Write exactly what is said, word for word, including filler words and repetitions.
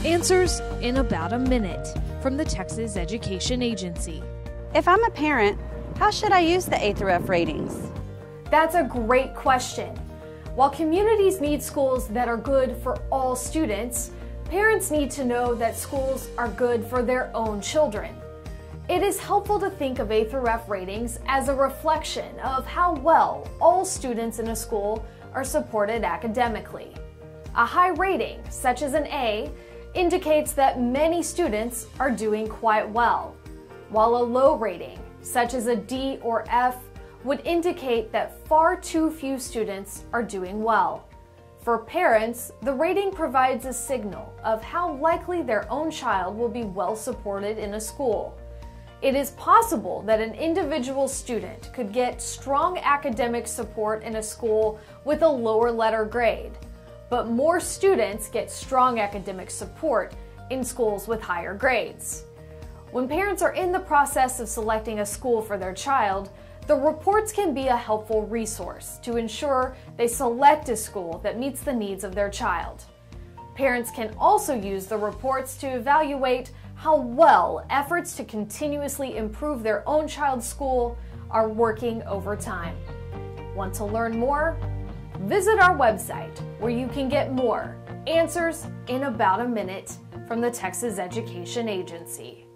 Answers in about a minute from the Texas Education Agency. If I'm a parent, how should I use the A through F ratings? That's a great question. While communities need schools that are good for all students, parents need to know that schools are good for their own children. It is helpful to think of A through F ratings as a reflection of how well all students in a school are supported academically. A high rating, such as an A, indicates that many students are doing quite well, while a low rating, such as a D or F, would indicate that far too few students are doing well. For parents, the rating provides a signal of how likely their own child will be well supported in a school. It is possible that an individual student could get strong academic support in a school with a lower letter grade, but more students get strong academic support in schools with higher grades. When parents are in the process of selecting a school for their child, the reports can be a helpful resource to ensure they select a school that meets the needs of their child. Parents can also use the reports to evaluate how well efforts to continuously improve their own child's school are working over time. Want to learn more? Visit our website where you can get more answers in about a minute from the Texas Education Agency.